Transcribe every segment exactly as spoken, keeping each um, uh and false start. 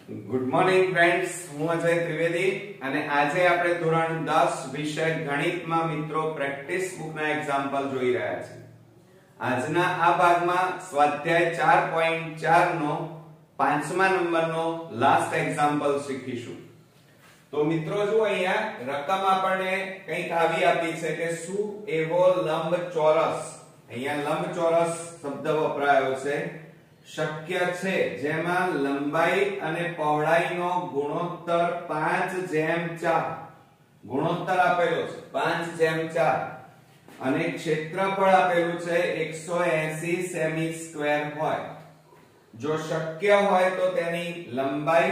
Good morning friends, હું અજય ત્રિવેદી અને આજે આપણે ધોરણ દસ વિષય ગણિતમાં મિત્રો પ્રેક્ટિસ બુકના એક્ઝામ્પલ જોઈ રહ્યા છીએ। આજના આ ભાગમાં સ્વાધ્યાય ચાર પોઈન્ટ ચાર નો પાંચમા નંબરનો લાસ્ટ એક્ઝામ્પલ શીખીશું। તો મિત્રો જો અહીંયા રકમ આપણને કંઈક આવી આપી છે કે શું એવો લંબચોરસ, અહીંયા લંબચોરસ શબ્દ વપરાયો છે, શક્ય છે જેમાં લંબાઈ અને પહોળાઈનો ગુણોત્તર પાંચ જેમ ચાર, ગુણોત્તર આપેલો છે પાંચ જેમ ચાર અને ક્ષેત્રફળ આપેલું છે એકસો એંસી સેમી સ્ક્વેર હોય। જો શક્ય હોય તો તેની લંબાઈ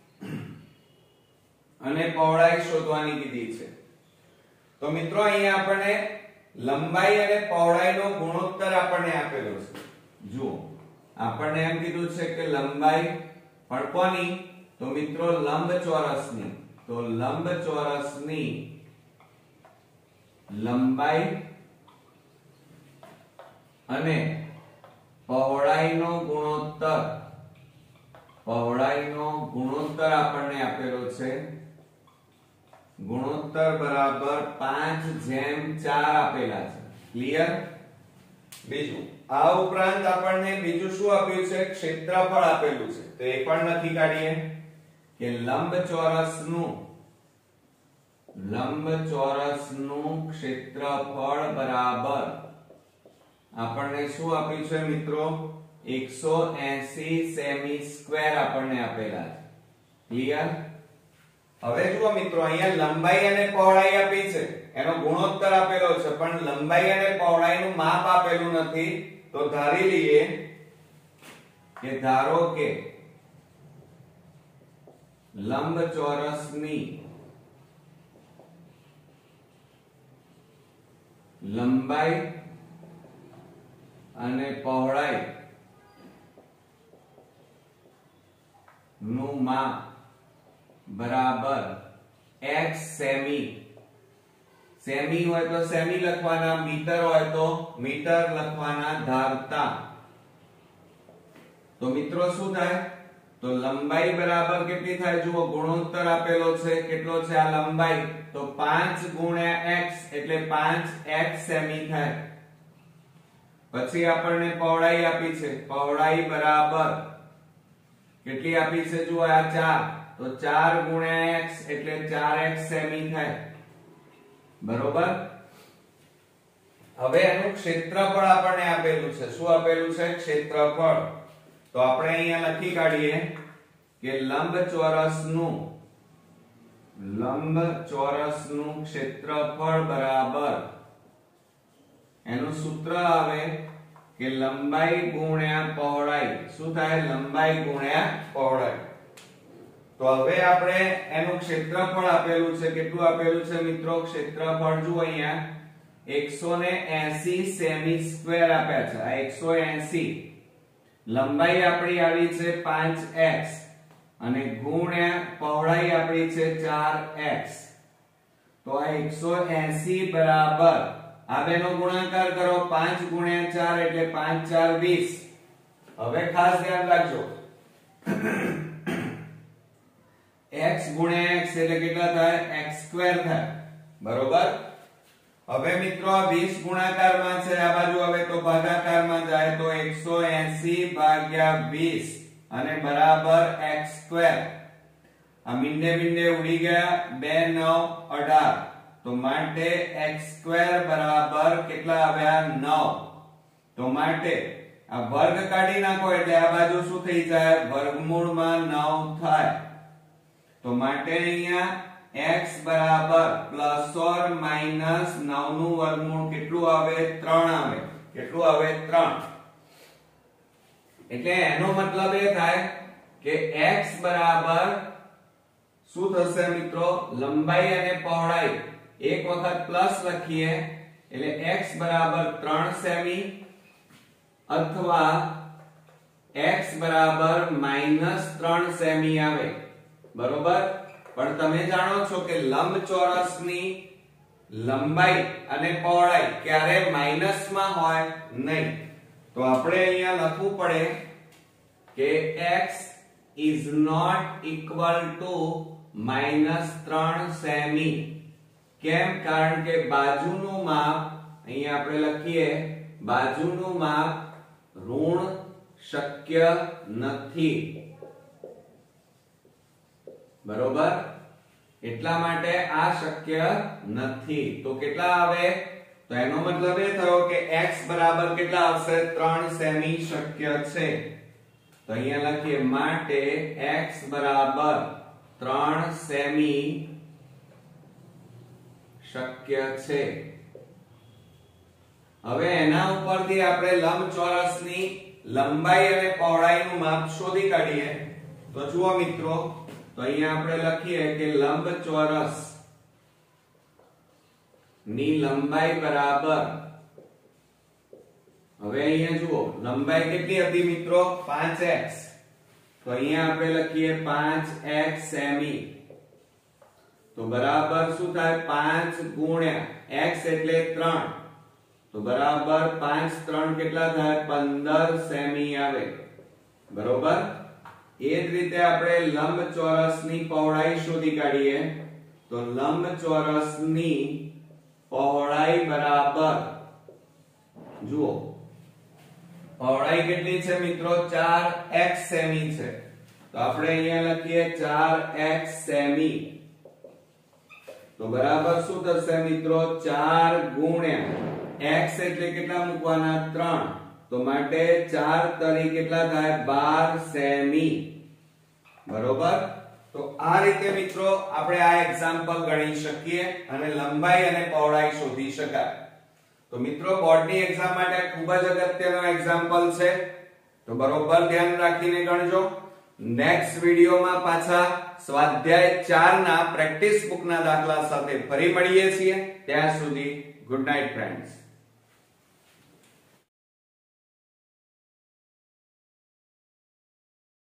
અને પહોળાઈ શોધવાની કીધી છે। તો મિત્રો અહીંયા આપણને લંબાઈ અને પહોળાઈનો ગુણોત્તર આપણને આપેલો છે। જુઓ આપણને એમ કીધું છે કે લંબાઈ પણ કોની, તો મિત્રો લંબચોરસની, તો લંબચોરસની લંબાઈ અને પહોળાઈનો ગુણોત્તર, પહોળાઈનો ગુણોત્તર આપણને આપેલો છે, ગુણોત્તર બરાબર પાંચ જેમ ચાર આપેલા છે। ક્લિયર? બીજું આ ઉપરાંત આપણને બીજું શું આપ્યું છે, ક્ષેત્રફળ આપેલું છે, તો એ પણ લખી કાઢીએ કે લંબચોરસનું લંબચોરસનું ક્ષેત્રફળ બરાબર આપણને શું આપ્યું છે મિત્રો, એકસો એંસી સેમી સ્ક્વેર આપણને આપેલા છે। ક્લિયર? હવે જુઓ મિત્રો અહીંયા લંબાઈ અને પહોળાઈ આપી છે, એનો ગુણોત્તર આપેલો છે, પણ લંબાઈ અને પહોળાઈનું માપ આપેલું નથી। તો ધારી લઈએ કે ધારો કે લંબચોરસની લંબાઈ અને પહોળાઈ નું માપ બરાબર x સેમી, સેમી હોય તો સેમી લખવાના, મીટર હોય તો મીટર લખવાના ધારતા। તો મિત્રો શું થાય, તો લંબાઈ બરાબર કેટલી થાય, જુઓ ગુણોત્તર આપેલો છે, કેટલો છે આ લંબાઈ, તો પાંચ ગુણ્યા x એટલે પાંચ x સેમી થાય। પછી આપણને પહોળાઈ આપી છે, પહોળાઈ બરાબર કેટલી આપી છે, જુઓ આ ચાર, તો ચાર ગુણ્યા x એટલે ચાર x સેમી થાય। બરોબર? હવે એનું ક્ષેત્રફળ આપણને આપેલું છે, શું આપેલું છે, ક્ષેત્રફળ। તો આપણે અહીંયા લખી કાઢીએ કે લંબચોરસનું લંબચોરસનું ક્ષેત્રફળ બરાબર એનું સૂત્ર આવે કે લંબાઈ ગુણ્યા પહોળાઈ, શું થાય, લંબાઈ ગુણ્યા પહોળાઈ। તો હવે આપણે એનું ક્ષેત્રફળ આપેલું છે, કેટલું આપેલું છે મિત્રો, ક્ષેત્રફળ જુઓ અહીંયા એકસો એંસી સેમી સ્ક્વેર આપ્યા છે, આ એકસો એંસી, લંબાઈ આપણી આવી છે પાંચ એક્સ અને ગુણ્યા પહોળાઈ આપણી છે ચાર એક્સ। તો આ એકસો એંસી બરાબર આ બેનો ગુણાકાર કરો, પાંચ ગુણ્યા ચાર એટલે પાંચ ચાર વીસ। હવે ખાસ ધ્યાન રાખજો x ગુણ્યા x એટલે કેટલા થાય, x સ્ક્વેર થાય। બરોબર? હવે મિત્રો આ વીસ ગુણાકારમાં છે, આ બાજુ હવે તો ભાગાકારમાં જાય, તો એકસો એંસી ભાગ્યા વીસ અને બરાબર x સ્ક્વેર। આ મીંડે મીંડે ઉડી ગયા, બે નવ અઢાર, તો માટે x સ્ક્વેર બરાબર કેટલા આવ્યા, નવ। તો માટે આ વર્ગ કાઢી નાખો એટલે આ બાજુ શું થઈ જાય, વર્ગમૂળમાં નવ થાય। તો માટે અહીંયા x બરાબર પ્લસ ઓર માઈનસ નવ નું વર્ગમૂળ કેટલું આવે, ત્રણ આવે। કેટલું આવે, ત્રણ। એટલે એનો મતલબ એ થાય કે x બરાબર શું થશે મિત્રો, લંબાઈ અને પહોળાઈ એક વખત પ્લસ લખીએ એટલે x બરાબર ત્રણ સેમી અથવા x બરાબર માઈનસ ત્રણ સેમી આવે। બરોબર? પણ તમે જાણો છો કે લંબચોરસની લંબાઈ અને પહોળાઈ ક્યારે માઈનસ માં હોય નહીં, તો આપણે અહીંયા લખવું પડે કે x is not equal to minus ત્રણ સેમી. કેમ? કારણ કે બાજુનું માપ અહીંયા આપણે લખીએ બાજુનું માપ ઋણ શક્ય નથી. બરોબર, એટલા માટે આ શક્ય નથી. તો કેટલા આવે? તો એનો મતલબ એ થયો કે x બરાબર કેટલા આવશે? ત્રણ સેમી શક્ય છે. તો અહીંયા લખીએ માટે x બરાબર ત્રણ સેમી શક્ય છે. હવે એના ઉપરથી આપણે લંબચોરસની લંબાઈ અને પહોળાઈનું માપ શોધી કાઢીએ. તો જુઓ મિત્રો, તો અહીંયા આપણે લખીએ કે લંબચોરસ ની લંબાઈ બરાબર, હવે અહીંયા જુઓ લંબાઈ કેટલી હતી મિત્રો? પાંચ એક્સ. તો અહીંયા આપણે લખીએ પાંચ એક્સ સેમી. તો બરાબર શું થાય? પાંચ ગુણ્યા x એટલે ત્રણ. તો બરાબર પાંચ ત્રણ કેટલા થાય? પંદર સેમી આવે. બરોબર, એ જ રીતે આપણે લંબચોરસની પહોળાઈ શોધી કાઢીએ. તો લંબચોરસની પહોળાઈ બરાબર, જુઓ પહોળાઈ કેટલી છે મિત્રો? ચાર એક્સ સેમી છે. તો આપણે અહીંયા લખીએ ચાર એક્સ સેમી. તો બરાબર શું થશે મિત્રો? ચાર ગુણ્યા x એટલે કેટલા મૂકવાના? ત્રણ. તો માટે ચાર તરી કેટલા થાય? બાર સેમી. બરોબર, તો આ રીતે મિત્રો આપણે આ એક્ઝામ્પલ ગણી શકીએ અને લંબાઈ અને પહોળાઈ શોધી શકાય. તો મિત્રો બોર્ડની એક્ઝામ માટે ખૂબ જ અગત્યનો એક્ઝામ્પલ છે. તો બરોબર ધ્યાન રાખીને ગણજો. નેક્સ્ટ વિડિયોમાં પાછા સ્વાધ્યાય ચાર ના પ્રેક્ટિસ બુકના દાખલા સાથે ફરી મળીએ છીએ. ત્યાં સુધી ગુડ નાઇટ ફ્રેન્ડ્સ.